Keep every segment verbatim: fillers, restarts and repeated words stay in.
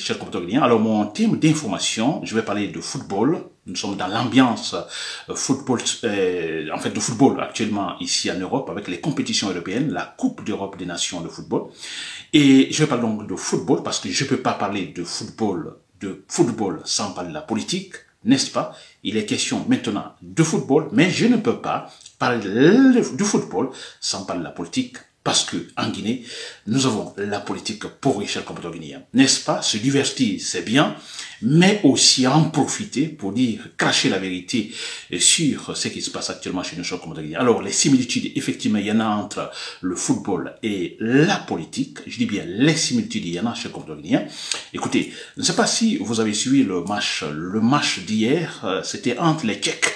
chers compatriotes. Alors, mon thème d'information, je vais parler de football. Nous sommes dans l'ambiance euh, football, euh, en fait, de football actuellement ici en Europe avec les compétitions européennes, la Coupe d'Europe des Nations de football. Et je vais parler donc de football parce que je ne peux pas parler de football, de football sans parler de la politique, n'est-ce pas? Il est question maintenant de football, mais je ne peux pas parler du football sans parler de la politique. Parce que en Guinée, nous avons la politique pour les chers compatriotes guinéens. N'est-ce pas? Se divertir, c'est bien, mais aussi en profiter pour dire, cacher la vérité sur ce qui se passe actuellement chez nos chers compatriotes guinéens. Alors, les similitudes, effectivement, il y en a entre le football et la politique. Je dis bien les similitudes, il y en a chez les compatriotes guinéens. Écoutez, je ne sais pas si vous avez suivi le match, le match d'hier, c'était entre les Tchèques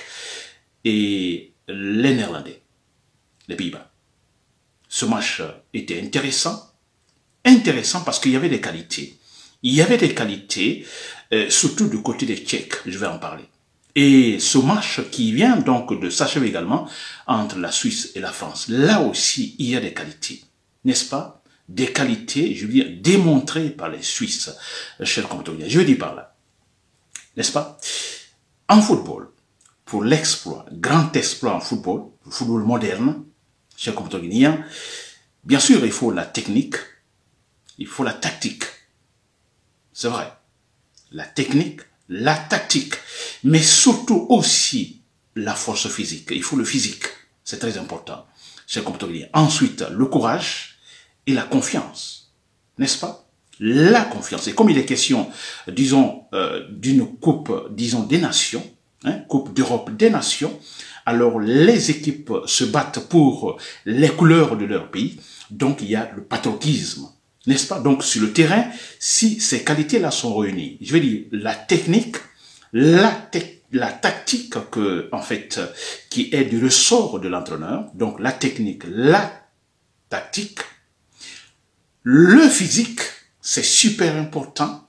et les Néerlandais, les Pays-Bas. Ce match était intéressant, intéressant parce qu'il y avait des qualités. Il y avait des qualités, euh, surtout du côté des Tchèques, je vais en parler. Et ce match qui vient donc de s'achever également entre la Suisse et la France, là aussi il y a des qualités, n'est-ce pas? Des qualités, je veux dire, démontrées par les Suisses, chers compatriotes. Je veux dire par là, n'est-ce pas? En football, pour l'exploit, grand exploit en football, le football moderne, chers compatriotes guinéens, bien sûr, il faut la technique, il faut la tactique. C'est vrai. La technique, la tactique, mais surtout aussi la force physique. Il faut le physique. C'est très important, chers compatriotes guinéens. Ensuite, le courage et la confiance. N'est-ce pas? La confiance. Et comme il est question, disons, euh, d'une coupe, disons, des nations, hein, Coupe d'Europe des nations, alors les équipes se battent pour les couleurs de leur pays, donc il y a le patriotisme, n'est-ce pas? Donc sur le terrain, si ces qualités-là sont réunies, je vais dire la technique, la, te la tactique que, en fait, qui est du ressort de l'entraîneur, donc la technique, la tactique, le physique, c'est super important,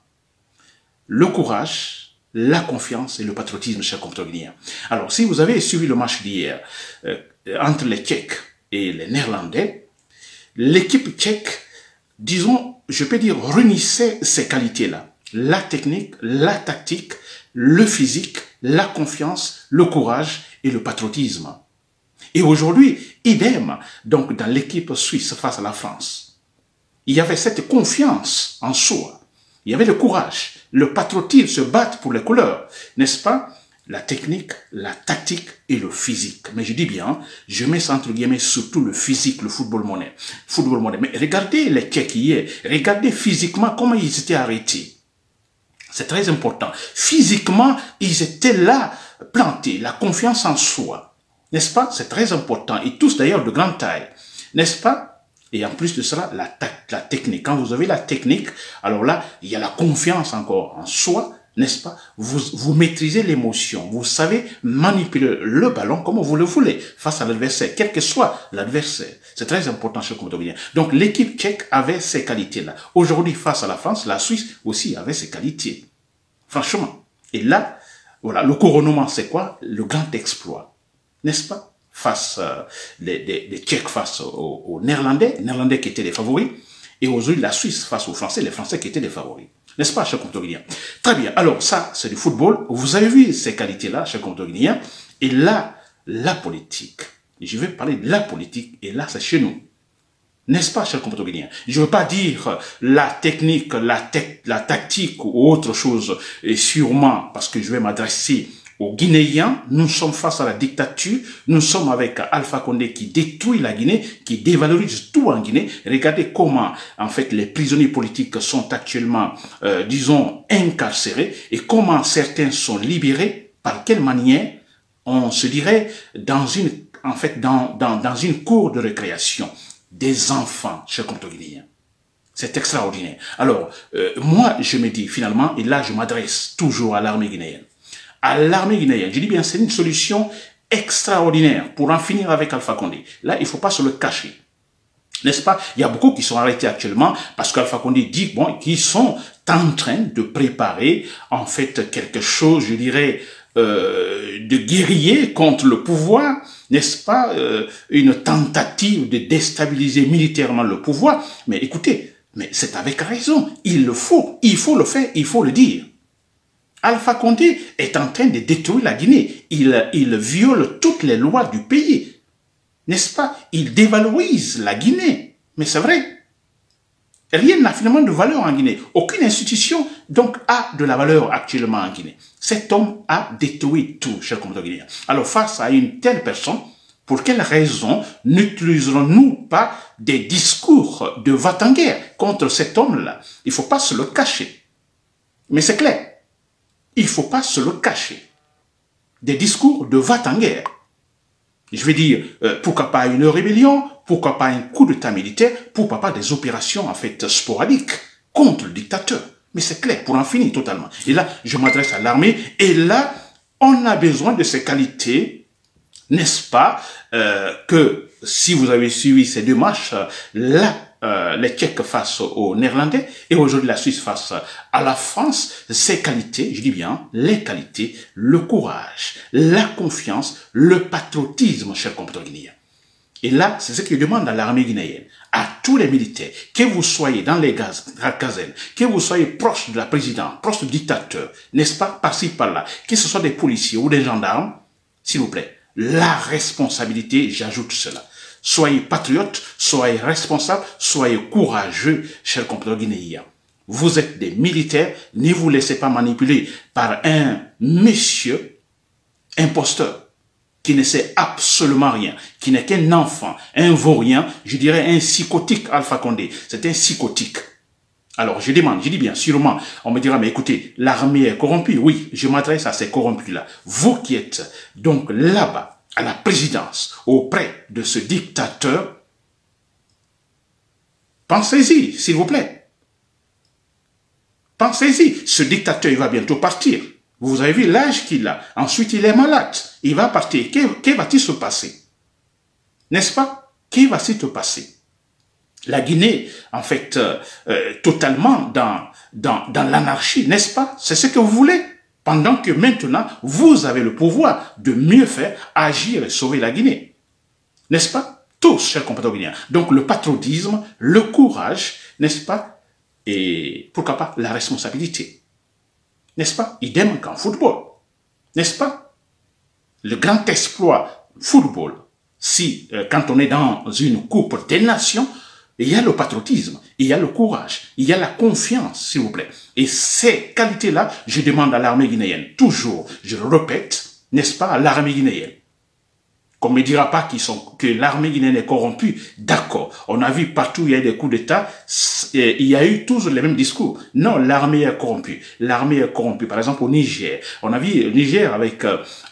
le courage, la confiance et le patriotisme, chers compatriotes guinéens. Alors, si vous avez suivi le match d'hier euh, entre les Tchèques et les Néerlandais, l'équipe tchèque, disons, je peux dire, réunissait ces qualités-là. La technique, la tactique, le physique, la confiance, le courage et le patriotisme. Et aujourd'hui, idem, donc dans l'équipe suisse face à la France. Il y avait cette confiance en soi. Il y avait le courage, le patriotisme, se battre pour les couleurs, n'est-ce pas? La technique, la tactique et le physique. Mais je dis bien, je mets ça entre guillemets surtout le physique, le football moderne. Football moderne. Mais regardez les Tchèques hier, regardez physiquement comment ils étaient arrêtés. C'est très important. Physiquement, ils étaient là, plantés, la confiance en soi. N'est-ce pas? C'est très important. Et tous d'ailleurs de grande taille. N'est-ce pas? Et en plus de cela, la, la technique. Quand vous avez la technique, alors là, il y a la confiance encore en soi, n'est-ce pas? Vous, vous maîtrisez l'émotion. Vous savez manipuler le ballon comme vous le voulez face à l'adversaire, quel que soit l'adversaire. C'est très important chez le. Donc l'équipe tchèque avait ces qualités-là. Aujourd'hui, face à la France, la Suisse aussi avait ces qualités. Franchement. Et là, voilà, le couronnement, c'est quoi? Le grand exploit. N'est-ce pas? Face euh, les, les, les Tchèques face aux, aux Néerlandais, les Néerlandais qui étaient les favoris, et aujourd'hui la Suisse face aux Français, les Français qui étaient les favoris. N'est-ce pas, chers compatriotes guinéens? Très bien. Alors ça, c'est du football. Vous avez vu ces qualités-là, chers compatriotes guinéens. Et là, la politique. Je vais parler de la politique, et là, c'est chez nous. N'est-ce pas, chers compatriotes guinéens? Je ne veux pas dire la technique, la, te la tactique ou autre chose, et sûrement, parce que je vais m'adresser aux Guinéens. Nous sommes face à la dictature, nous sommes avec Alpha Condé qui détruit la Guinée, qui dévalorise tout en Guinée. Regardez comment, en fait, les prisonniers politiques sont actuellement, euh, disons, incarcérés et comment certains sont libérés, par quelle manière, on se dirait, dans une, en fait, dans, dans, dans une cour de récréation, des enfants, chers compatriotes guinéens. C'est extraordinaire. Alors, euh, moi, je me dis finalement, et là, je m'adresse toujours à l'armée guinéenne, à l'armée guinéenne. Je dis bien, c'est une solution extraordinaire pour en finir avec Alpha Condé. Là, il ne faut pas se le cacher. N'est-ce pas? Il y a beaucoup qui sont arrêtés actuellement parce qu'Alpha Condé dit bon, qu'ils sont en train de préparer en fait quelque chose, je dirais, euh, de guerrier contre le pouvoir, n'est-ce pas? euh, Une tentative de déstabiliser militairement le pouvoir. Mais écoutez, Mais c'est avec raison. Il le faut. Il faut le faire. Il faut le dire. Alpha Condé est en train de détruire la Guinée. Il, il viole toutes les lois du pays. N'est-ce pas? Il dévalorise la Guinée. Mais c'est vrai. Rien n'a finalement de valeur en Guinée. Aucune institution, donc, a de la valeur actuellement en Guinée. Cet homme a détruit tout, chers compatriotes guinéens. Alors, face à une telle personne, pour quelle raison n'utiliserons-nous pas des discours de va-t-en-guerre contre cet homme-là? Il ne faut pas se le cacher. Mais c'est clair. Il ne faut pas se le cacher. Des discours de va-t-en-guerre. Je vais dire, euh, pourquoi pas une rébellion, pourquoi pas un coup d'état militaire, pourquoi pas des opérations en fait sporadiques contre le dictateur. Mais c'est clair, pour en finir totalement. Et là, je m'adresse à l'armée, et là, on a besoin de ces qualités, n'est-ce pas, euh, que si vous avez suivi ces deux matchs, là, euh, les Tchèques face aux Néerlandais, et aujourd'hui la Suisse face à la France, ces qualités, je dis bien, les qualités, le courage, la confiance, le patriotisme, chers compatriotes guinéens. Et là, c'est ce que je demande à l'armée guinéenne, à tous les militaires, que vous soyez dans les casernes, que vous soyez proche de la présidente, proche du dictateur, n'est-ce pas, par-ci, par-là, que ce soit des policiers ou des gendarmes, s'il vous plaît, la responsabilité, j'ajoute cela. Soyez patriotes, soyez responsables, soyez courageux, chers compatriotes guinéens. Vous êtes des militaires, ne vous laissez pas manipuler par un monsieur imposteur qui ne sait absolument rien, qui n'est qu'un enfant, un vaurien, je dirais un psychotique, Alpha Condé. C'est un psychotique. Alors, je demande, je dis bien, sûrement, on me dira, mais écoutez, l'armée est corrompue. Oui, je m'adresse à ces corrompus-là. Vous qui êtes donc là-bas, à la présidence, auprès de ce dictateur, pensez-y, s'il vous plaît. Pensez-y, ce dictateur, il va bientôt partir. Vous avez vu l'âge qu'il a. Ensuite, il est malade. Il va partir. Que, que va-t-il se passer? N'est-ce pas? Que va-t-il se passer? La Guinée, en fait, euh, euh, totalement dans, dans, dans l'anarchie, n'est-ce pas? C'est ce que vous voulez. Pendant que maintenant, vous avez le pouvoir de mieux faire, agir et sauver la Guinée. N'est-ce pas? Tous, chers compatriotes guinéens. Donc, le patriotisme, le courage, n'est-ce pas? Et pourquoi pas la responsabilité. N'est-ce pas? Idem qu'en football. N'est-ce pas? Le grand exploit football, si, euh, quand on est dans une coupe des nations, il y a le patriotisme, il y a le courage, il y a la confiance, s'il vous plaît. Et ces qualités-là, je demande à l'armée guinéenne, toujours, je le répète, n'est-ce pas, à l'armée guinéenne. Qu'on ne me dira pas qu'ils sont, que l'armée guinéenne est corrompue. D'accord, on a vu partout, il y a eu des coups d'État, il y a eu toujours les mêmes discours. Non, l'armée est corrompue. L'armée est corrompue. Par exemple, au Niger, on a vu le Niger avec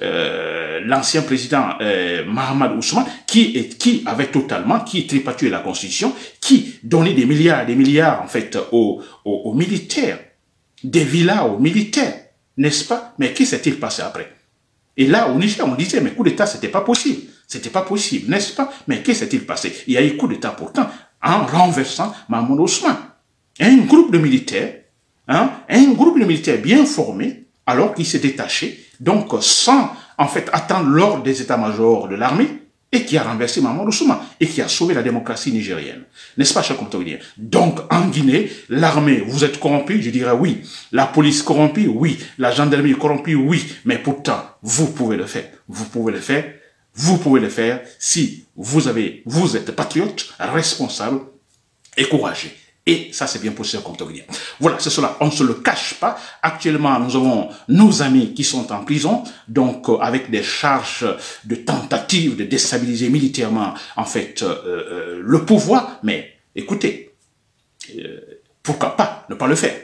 euh, l'ancien président euh, Mahamadou Ousmane, qui, est, qui avait totalement, qui tripatouait la Constitution, qui donnait des milliards et des milliards, en fait, aux, aux, aux militaires, des villas aux militaires, n'est-ce pas? Mais qui s'est-il passé après? Et là, au Niger, on disait, mais coup d'État, c'était pas possible. C'était pas possible, n'est-ce pas? Mais qu'est-ce qui s'est-il passé? Il y a eu coup d'État pourtant, en renversant Mahamadou Ousmane. Un groupe de militaires, hein, un groupe de militaires bien formé, alors qu'il s'est détaché, donc sans, en fait, attendre l'ordre des états-majors de l'armée, et qui a renversé Mahamadou Ousmane, et qui a sauvé la démocratie nigérienne. N'est-ce pas, chers compatriotes guinéens? Donc, en Guinée, l'armée, vous êtes corrompu? Je dirais oui. La police corrompue? Oui. La gendarmerie corrompue? Oui. Mais pourtant, vous pouvez le faire. Vous pouvez le faire. Vous pouvez le faire si vous avez, vous êtes patriote, responsable et courageux. Et ça, c'est bien possible comme Guinéen. Voilà, c'est cela. On ne se le cache pas. Actuellement, nous avons nos amis qui sont en prison, donc euh, avec des charges de tentative de déstabiliser militairement, en fait, euh, euh, le pouvoir. Mais écoutez, euh, pourquoi pas ne pas le faire?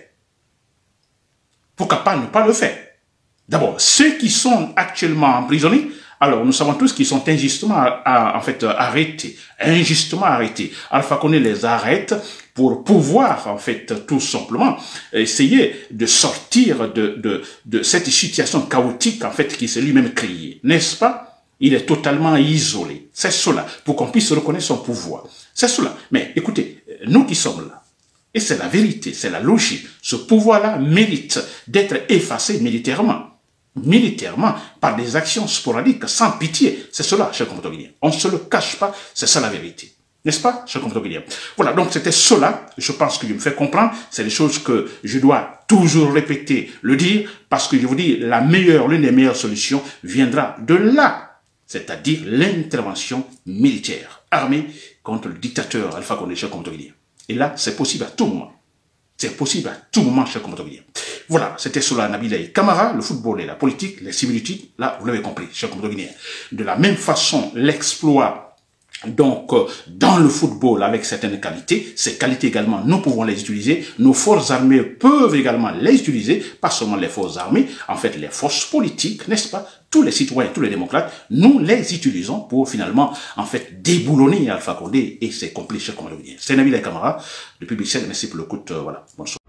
Pourquoi pas ne pas le faire? D'abord, ceux qui sont actuellement emprisonnés, alors nous savons tous qu'ils sont injustement à, à, en fait arrêtés, injustement arrêtés. Alpha Condé les arrête pour pouvoir en fait tout simplement essayer de sortir de, de, de cette situation chaotique en fait qui s'est lui-même créée, n'est-ce pas? Il est totalement isolé. C'est cela, pour qu'on puisse reconnaître son pouvoir. C'est cela. Mais écoutez, nous qui sommes là, et c'est la vérité, c'est la logique, ce pouvoir-là mérite d'être effacé militairement. militairement, par des actions sporadiques, sans pitié. C'est cela, chers compatriotes guinéens. On ne se le cache pas, c'est ça la vérité. N'est-ce pas, cher compatriotes? Voilà, donc c'était cela, je pense que je me fais comprendre, c'est des choses que je dois toujours répéter, le dire, parce que je vous dis, la meilleure, l'une des meilleures solutions viendra de là, c'est-à-dire l'intervention militaire, armée contre le dictateur Alpha Condé, cher compatriotes. Et là, c'est possible à tout moment. C'est possible à tout moment, cher compatriotes. Voilà, c'était cela, Nabil Camara, le football et la politique, les similitudes, là, vous l'avez compris, cher compatriotes. De la même façon, l'exploit donc, dans le football, avec certaines qualités, ces qualités également, nous pouvons les utiliser. Nos forces armées peuvent également les utiliser, pas seulement les forces armées, en fait, les forces politiques, n'est-ce pas? Tous les citoyens, tous les démocrates, nous les utilisons pour finalement, en fait, déboulonner Alpha Condé et ses complices. C'est Nabil Camara, depuis Bruxelles. Merci pour le coup. Euh, voilà, bonsoir.